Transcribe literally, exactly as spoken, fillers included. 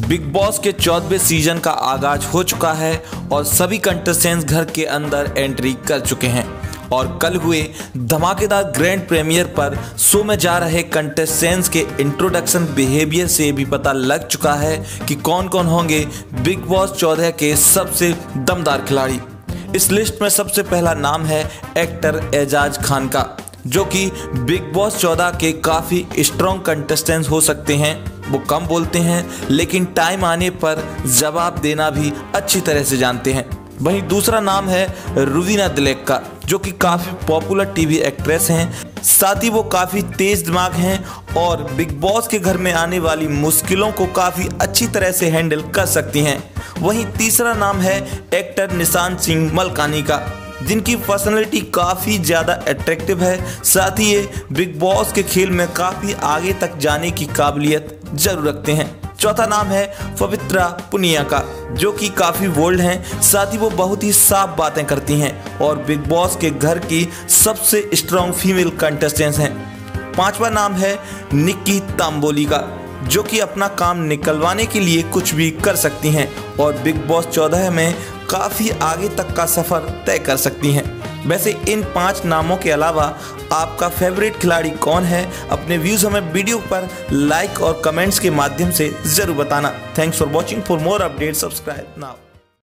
Big boss के चौदहवें season का आगाज हो चुका है और सभी कंटेस्टेंट्स घर के अंदर एंट्री कर चुके हैं और कल हुए धमाकेदार ग्रैंड प्रीमियर पर शो में जा रहे कंटेस्टेंट्स के इंट्रोडक्शन बिहेवियर से भी पता लग चुका है कि कौन कौन होंगे बिग बॉस चौदह के सबसे दमदार खिलाड़ी। इस लिस्ट में सबसे पहला नाम है एक्टर एजाज खान का, जो कि बिग बॉस चौदह के काफ़ी स्ट्रॉन्ग कंटेस्टेंट्स हो सकते हैं। वो कम बोलते हैं लेकिन टाइम आने पर जवाब देना भी अच्छी तरह से जानते हैं। वहीं दूसरा नाम है रुवीना दिलेक का, जो कि काफ़ी पॉपुलर टीवी एक्ट्रेस हैं। साथ ही वो काफ़ी तेज दिमाग हैं और बिग बॉस के घर में आने वाली मुश्किलों को काफ़ी अच्छी तरह से हैंडल कर सकती हैं। वहीं तीसरा नाम है एक्टर निशांत सिंह मलकानी का, जिनकी पर्सनैलिटी काफ़ी ज़्यादा अट्रैक्टिव है। साथ ही ये बिग बॉस के खेल में काफ़ी आगे तक जाने की काबिलियत जरूर रखते हैं। चौथा नाम है पवित्रा पुनिया का, जो कि काफ़ी बोल्ड हैं। साथ ही वो बहुत ही साफ बातें करती हैं और बिग बॉस के घर की सबसे स्ट्रॉन्ग फीमेल कंटेस्टेंट्स हैं। पांचवा नाम है निक्की तांबोली का, जो कि अपना काम निकलवाने के लिए कुछ भी कर सकती हैं और बिग बॉस चौदह में काफ़ी आगे तक का सफ़र तय कर सकती हैं। वैसे इन पांच नामों के अलावा आपका फेवरेट खिलाड़ी कौन है? अपने व्यूज़ हमें वीडियो पर लाइक और कमेंट्स के माध्यम से ज़रूर बताना। Thanks for watching. For more update subscribe now.